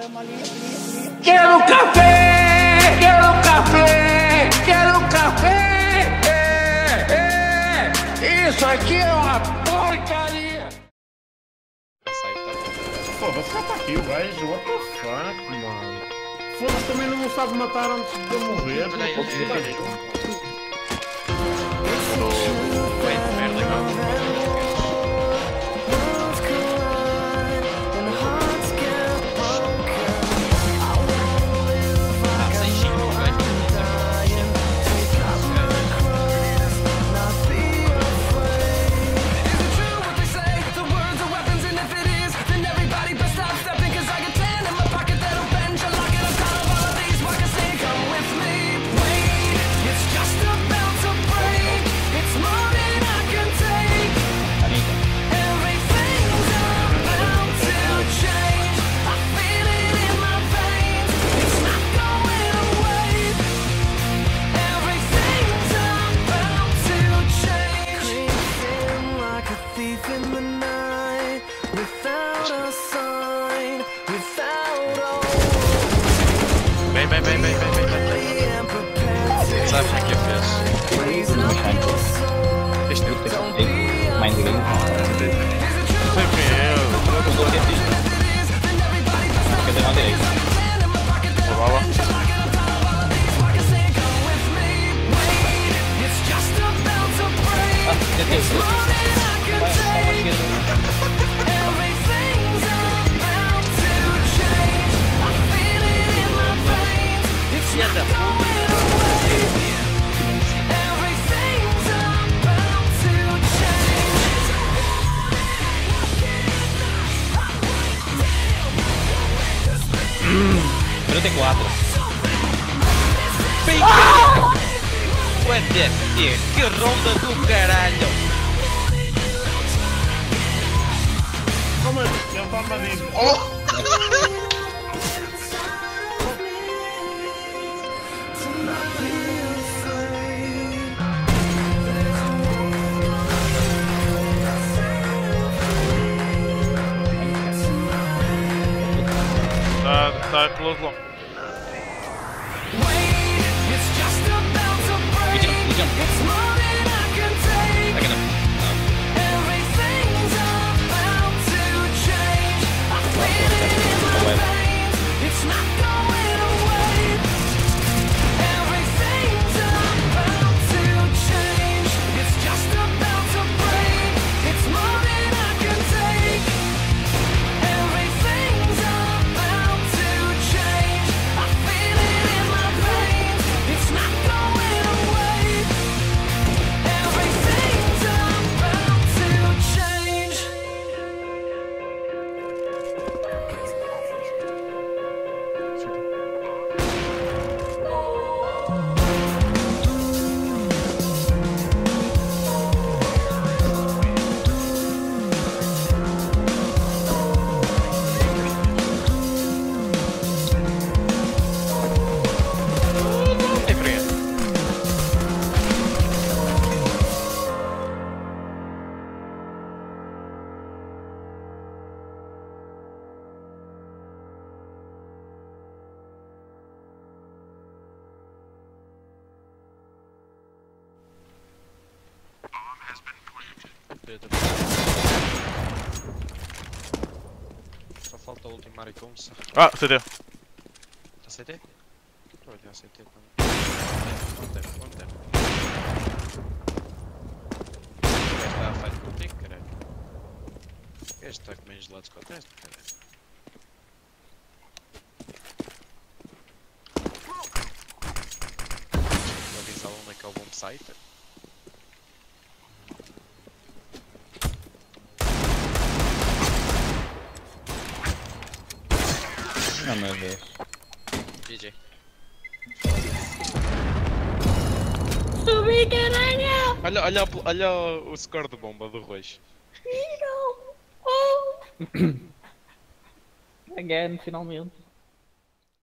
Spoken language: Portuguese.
Quero café! Quero café! Quero café! Isso aqui é uma porcaria! Pô, você já tá aqui, o gajo, what the fuck, mano? Foda-se, também não sabe matar antes de eu morrer. Vem. Sabes o que é fez? Este é o teu. Mais ninguém. Foi meu. Eu vou ter isto. Quer dizer, na direita. Boa. Tentei. Tem 4. Quanto é que ronda do caralho! Como é que ele tá mandando? Oh! Tá close long. Só falta o último mariconça. Ah, CT. Tá CT? Tô olhando CT também. Quanto tempo? Este está a fight contigo, caralho. Este está com menos lados que o teste, caralho. Vou avisar onde é que é o bom site. Oh meu Deus. GG. Subi, caralho! Olha o score de bomba do Roxo. Oh. Again, finalmente.